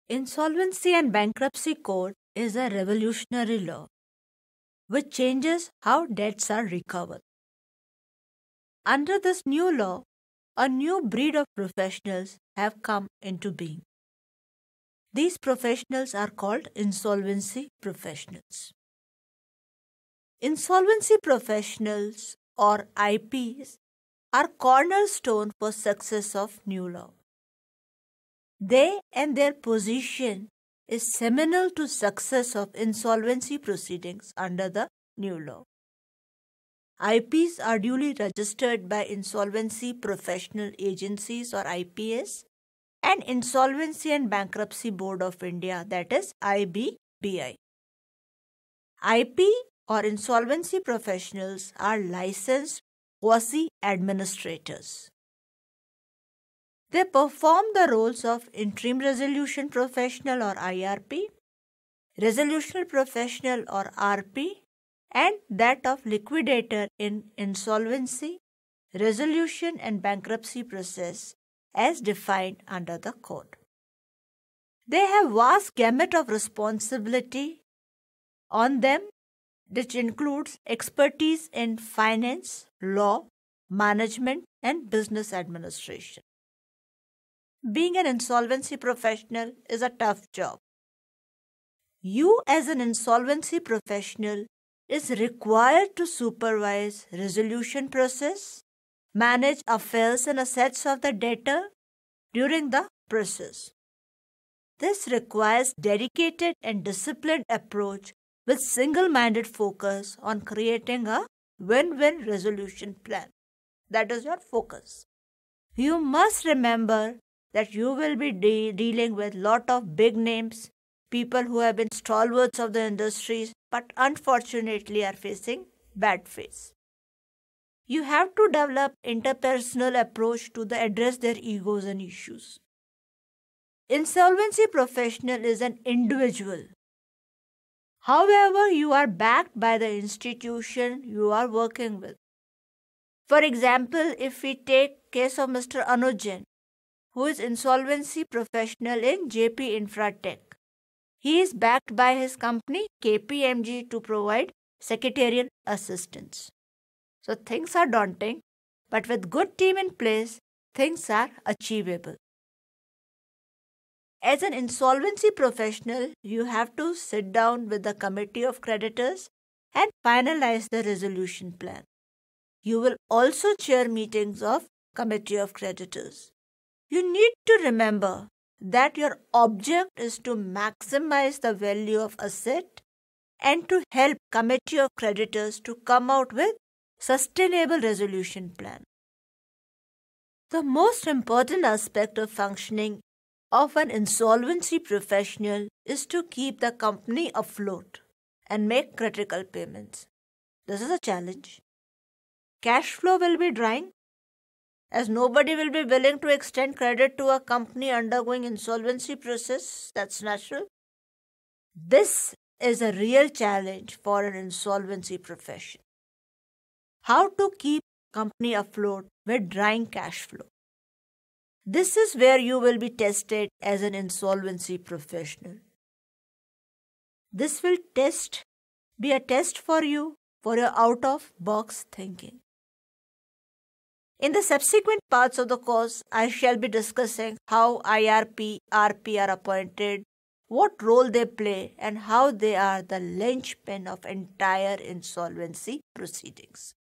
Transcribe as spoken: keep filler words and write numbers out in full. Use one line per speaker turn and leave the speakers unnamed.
Insolvency and Bankruptcy Code is a revolutionary law which changes how debts are recovered. Under this new law, a new breed of professionals have come into being. These professionals are called insolvency professionals. Insolvency professionals, or I Ps, are cornerstone for success of new law. They and their position is seminal to success of insolvency proceedings under the new law. I Ps are duly registered by Insolvency Professional Agencies or I P S and Insolvency and Bankruptcy Board of India, that is I B B I. I P or insolvency professionals are licensed quasi-administrators. They perform the roles of interim resolution professional or I R P, resolution professional or R P, and that of liquidator in insolvency, resolution and bankruptcy process as defined under the code. They have vast gamut of responsibility on them, which includes expertise in finance, law, management, and business administration. Being an insolvency professional is a tough job. You as an insolvency professional is required to supervise resolution process, manage affairs and assets of the debtor during the process. This requires dedicated and disciplined approach with single-minded focus on creating a win-win resolution plan. That is your focus. You must remember that you will be de- dealing with lot of big names, people who have been stalwarts of the industries but unfortunately are facing bad phase. You have to develop interpersonal approach to the address their egos and issues. Insolvency professional is an individual. However, you are backed by the institution you are working with. For example, if we take case of Mister Anujan, who is insolvency professional in J P Infratech. He is backed by his company K P M G to provide secretarial assistance. So things are daunting, but with good team in place, things are achievable. As an insolvency professional, you have to sit down with the committee of creditors and finalize the resolution plan. You will also chair meetings of committee of creditors. You need to remember that your object is to maximize the value of asset and to help committee of creditors to come out with sustainable resolution plan. The most important aspect of functioning of an insolvency professional is to keep the company afloat and make critical payments. This is a challenge. Cash flow will be drying, as nobody will be willing to extend credit to a company undergoing insolvency process. That's natural. This is a real challenge for an insolvency profession. How to keep company afloat with drying cash flow. This is where you will be tested as an insolvency professional. This will test be a test for you for your out-of-box thinking. In the subsequent parts of the course, I shall be discussing how I R P, R P are appointed, what role they play, and how they are the linchpin of entire insolvency proceedings.